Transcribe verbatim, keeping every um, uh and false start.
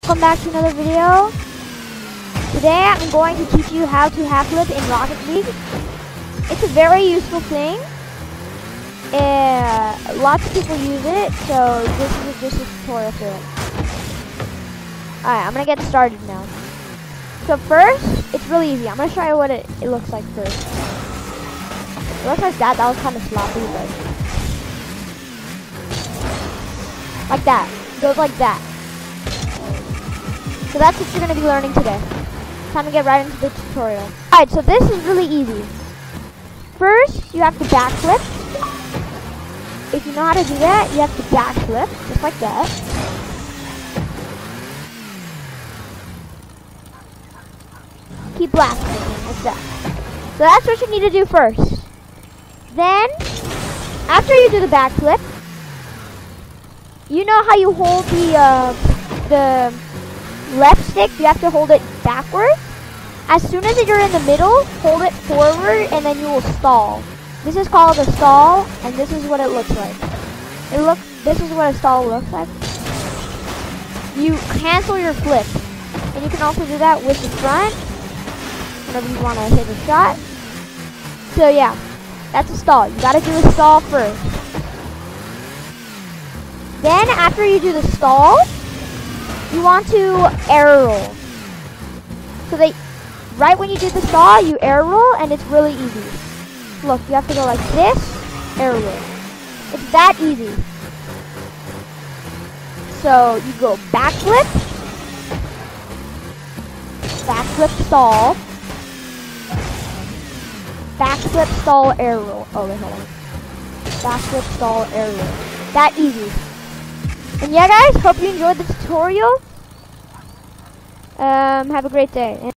welcome back to another video. Today I'm going to teach you how to half flip in Rocket League. It's a very useful thing. Uh, lots of people use it, so this is just a tutorial for it. Alright, I'm gonna get started now. So first, it's really easy. I'm gonna show you what it, it looks like first. It looks like that. That was kind of sloppy, but like that. It goes like that. So that's what you're going to be learning today. Time to get right into the tutorial. Alright, so this is really easy. First, you have to backflip. If you know how to do that, you have to backflip, just like that. Keep blasting, like that. So that's what you need to do first. Then, after you do the backflip, you know how you hold the, uh, the left stick, you have to hold it backwards. As soon as you're in the middle, hold it forward and then you will stall. This is called a stall, and this is what it looks like. It look. This is what a stall looks like. You cancel your flip, and you can also do that with the front, whenever you want to hit a shot. So yeah, that's a stall. You gotta do a stall first. Then after you do the stall, you want to air roll. So they, right when you do the stall, you air roll, and it's really easy. Look, you have to go like this, air roll. It's that easy. So you go backflip, backflip stall, backflip stall air roll. Oh wait, hold on. Backflip stall air roll. That easy. And yeah, guys, hope you enjoyed the tutorial. Um, have a great day.